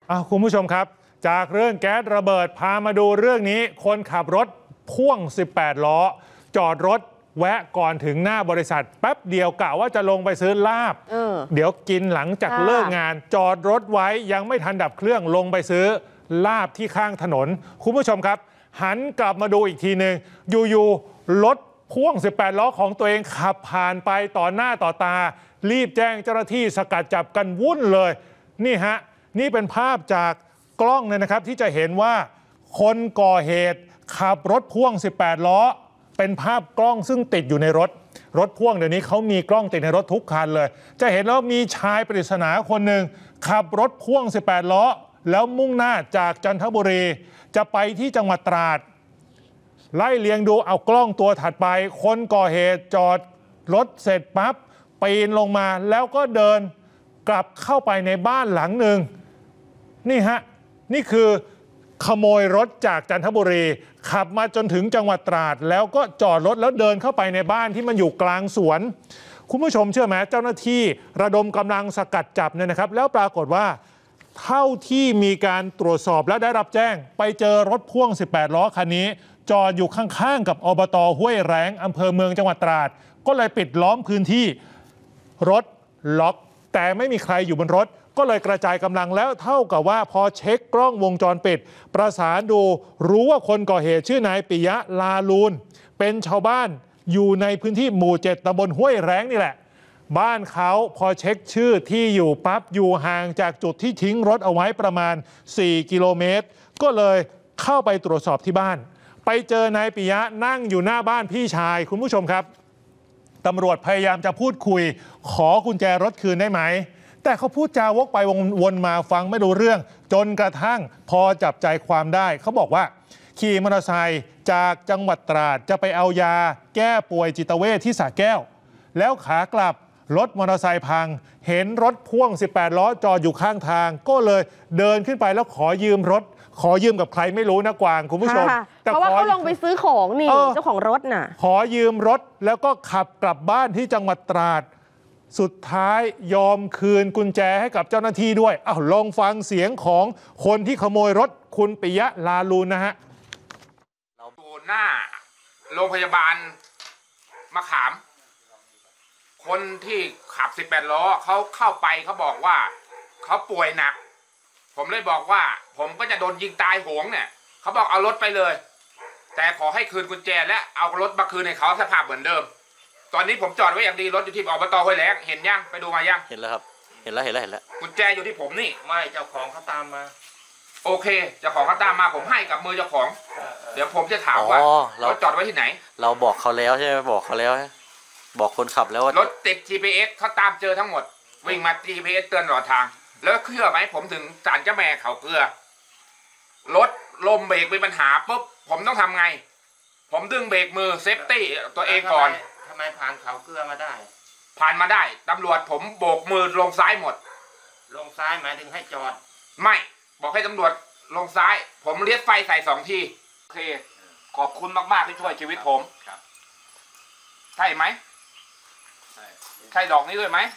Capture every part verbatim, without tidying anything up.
อ้าวคุณผู้ชมครับจากเรื่องแก๊สระเบิดพามาดูเรื่องนี้คนขับรถพ่วงสิบแปดล้อจอดรถแวะก่อนถึงหน้าบริษัทแป๊บเดียวกะว่าจะลงไปซื้อลาบเ, เดี๋ยวกินหลังจากเลิกงานจอดรถไว้ยังไม่ทันดับเครื่องลงไปซื้อลาบที่ข้างถนนคุณผู้ชมครับหันกลับมาดูอีกทีหนึ่งอยู่ๆรถพ่วงสิบแปดล้อของตัวเองขับผ่านไปต่อหน้าต่อตารีบแจ้งเจ้าหน้าที่สกัดจับกันวุ่นเลยนี่ฮะนี่เป็นภาพจากกล้องเนี่ยนะครับที่จะเห็นว่าคนก่อเหตุขับรถพ่วงสิบแปดล้อเป็นภาพกล้องซึ่งติดอยู่ในรถรถพ่วงเดี๋ยวนี้เขามีกล้องติดในรถทุกคันเลยจะเห็นแล้วมีชายปริศนาคนหนึ่งขับรถพ่วงสิบแปดล้อแล้วมุ่งหน้าจากจันทบุรีจะไปที่จังหวัดตราดไล่เลียงดูเอากล้องตัวถัดไปคนก่อเหตุจอดรถเสร็จปั๊บปีนลงมาแล้วก็เดินกลับเข้าไปในบ้านหลังหนึ่งนี่ฮะนี่คือขโมยรถจากจันทบุรีขับมาจนถึงจังหวัดตราดแล้วก็จอดรถแล้วเดินเข้าไปในบ้านที่มันอยู่กลางสวนคุณผู้ชมเชื่อไหมเจ้าหน้าที่ระดมกำลังสกัดจับเนี่ยนะครับแล้วปรากฏว่าเท่าที่มีการตรวจสอบและได้รับแจ้งไปเจอรถพ่วงสิบแปดล้อคันนี้จอดอยู่ข้างๆกับอบต.ห้วยแร้งอำเภอเมืองจังหวัดตราดก็เลยปิดล้อมพื้นที่รถล็อกแต่ไม่มีใครอยู่บนรถก็เลยกระจายกำลังแล้วเท่ากับว่าพอเช็คกล้องวงจรปิดประสานดูรู้ว่าคนก่อเหตุชื่อนายปิยะลาลูนเป็นชาวบ้านอยู่ในพื้นที่หมู่เจ็ดตำบลห้วยแร้งนี่แหละบ้านเขาพอเช็คชื่อที่อยู่ปั๊บอยู่ห่างจากจุดที่ทิ้งรถเอาไว้ประมาณสี่กิโลเมตรก็เลยเข้าไปตรวจสอบที่บ้านไปเจอนายปิยะนั่งอยู่หน้าบ้านพี่ชายคุณผู้ชมครับตำรวจพยายามจะพูดคุยขอกุญแจรถคืนได้ไหมแต่เขาพูดจาวกไปวนมาฟังไม่รู้เรื่องจนกระทั่งพอจับใจความได้เขาบอกว่าขี่มอเตอร์ไซค์จากจังหวัดตราดจะไปเอายาแก้ป่วยจิตเวชที่สระแก้วแล้วขากลับรถมอเตอร์ไซค์พังเห็นรถพ่วงสิบแปดล้อจอดอยู่ข้างทางก็เลยเดินขึ้นไปแล้วขอยืมรถขอยืมกับใครไม่รู้นะกวางคุณผู้ชมแต่เพราะว่าเขาลงไปซื้อของนี่เจ้าของรถน่ะขอยืมรถแล้วก็ขับกลับบ้านที่จังหวัดตราดสุดท้ายยอมคืนกุญแจให้กับเจ้าหน้าที่ด้วยอ้าวลองฟังเสียงของคนที่ขโมยรถคุณปิยะลาลูนนะฮะเราดูหน้าโรงพยาบาลมะขามคนที่ขับสิบแปดล้อเขาเข้าไปเขาบอกว่าเขาป่วยหนักผมเลยบอกว่าผมก็จะโดนยิงตายโหงเนี่ยเขาบอกเอารถไปเลยแต่ขอให้คืนกุญแจและเอารถมาคืนให้เขาสภาพเหมือนเดิมตอนนี้ผมจอดไว้อย่างดีรถอยู่ที่อบต.ห้วยแร้งเห็นยังไปดูมายังเห็นแล้วครับเห็นแล้วเห็นแล้วเห็นแล้วกุญแจอยู่ที่ผมนี่ไม่เจ้าของเขาตามมาโอเคเจ้าของเขาตามมาผมให้กับมือเจ้าของเดี๋ยวผมจะถามว่าเราจอดไว้ที่ไหนเราบอกเขาแล้วใช่ไหมบอกเขาแล้วบอกคนขับแล้วว่ารถติด จี พี เอส เขาตามเจอทั้งหมดวิ่งมา จี พี เอส เตือนตลอดทางแล้วเชื่อไหมผมถึงศาลเจ้าแม่เขาเกลือรถลมเบรกมีปัญหาปุ๊บผมต้องทำไงผมดึงเบรกมือเซฟตี้ตัวเองก่อนทำไมผ่านเขาเกลือมาได้ผ่านมาได้ตำรวจผมโบกมือลงซ้ายหมดลงซ้ายหมายถึงให้จอดไม่บอกให้ตำรวจลงซ้ายผมเลี้ยวไฟใส่สองทีโอเคขอบคุณมากๆที่ช่วยชีวิตผมใช่ไหมใช่ดอกนี้ด้วยไหม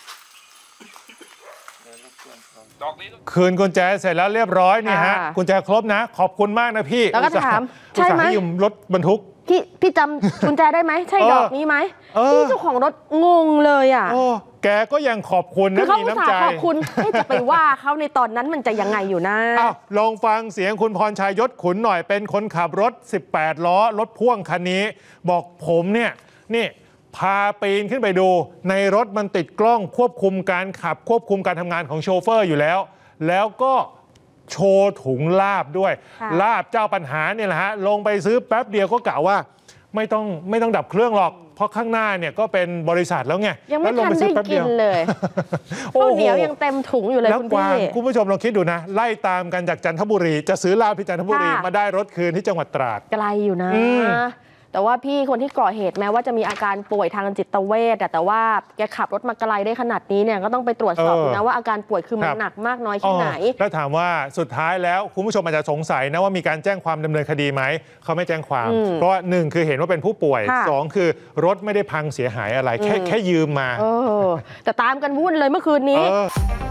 คืนกุญแจเสร็จแล้วเรียบร้อยนี่ฮะกุญแจครบนะขอบคุณมากนะพี่แล้วก็ถามใช่ไหมยืมรถบรรทุกพี่พี่จำกุญแจได้ไหมใช่ดอกนี้ไหมพี่เจ้าของรถงงเลยอ่ะแกก็ยังขอบคุณนะมีน้ำใจขอบคุณจะไปว่าเขาในตอนนั้นมันจะยังไงอยู่นะลองฟังเสียงคุณพรชัยยศขุนหน่อยเป็นคนขับรถสิบแปดล้อรถพ่วงคันนี้บอกผมเนี่ยนี่พาปีนขึ้นไปดูในรถมันติดกล้องควบคุมการขับควบคุมการทำงานของโชเฟอร์อยู่แล้วแล้วก็โชว์ถุงลาบด้วยลาบเจ้าปัญหาเนี่ยแหละฮะลงไปซื้อแป๊บเดียวก็กล่าวว่าไม่ต้องไม่ต้องดับเครื่องหรอกเพราะข้างหน้าเนี่ยก็เป็นบริษัทแล้วไงยังไม่ทันได้กินเลยข้าวเหนียวยังเต็มถุงอยู่เลยคุณพี่คุณผู้ชมลองคิดดูนะไล่ตามกันจากจันทบุรีจะซื้อลาบที่จันทบุรีมาได้รถคืนที่จังหวัดตราดไกลอยู่นะแต่ว่าพี่คนที่ก่อเหตุแม้ว่าจะมีอาการป่วยทางจิตเวชแต่ว่าแกขับรถมาไกลได้ขนาดนี้เนี่ยก็ต้องไปตรวจสอบนะว่าอาการป่วยคือมันหนักมากน้อยแค่ไหนแล้วถามว่าสุดท้ายแล้วคุณผู้ชมอาจจะสงสัยนะว่ามีการแจ้งความดำเนินคดีไหมเขาไม่แจ้งความเพราะว่าหนึ่งคือเห็นว่าเป็นผู้ป่วยสองคือรถไม่ได้พังเสียหายอะไรแค่แค่ยืมมาแต่ตามกันวุ่นเลยเมื่อคืนนี้